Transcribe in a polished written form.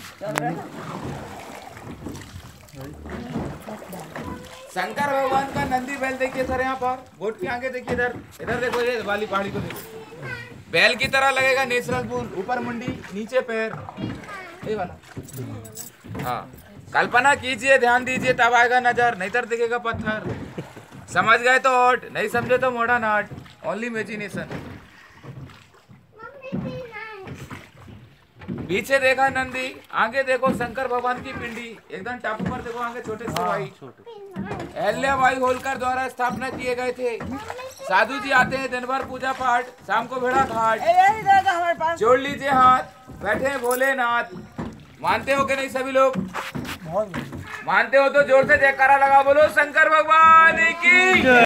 शंकर भगवान का नंदी बैल देखिए सर, यहाँ पर गोट की आगे देखिए, इधर इधर देखो, ये वाली पहाड़ी को देखो, बैल की तरह लगेगा नेचुरल फूल, ऊपर मुंडी नीचे पैर, ये वाला। हाँ, कल्पना कीजिए, ध्यान दीजिए, तब आएगा नजर, नहीं तो दिखेगा पत्थर। समझ गए तो ओट, नहीं समझे तो मॉडर्न आर्ट, ओनली इमेजिनेशन। पीछे देखा नंदी, आगे देखो शंकर भगवान की पिंडी, एकदम टॉप पर देखो, आगे छोटे से भाई अहल्याबाई होलकर द्वारा स्थापना किए गए थे। साधु जी आते हैं दिन भर पूजा पाठ, शाम को भेड़ा घाट। जोड़ लीजिए हाथ, बैठे भोलेनाथ। मानते हो कि नहीं सभी लोग? मानते हो तो जोर से जयकारा लगा बोलो शंकर भगवान की।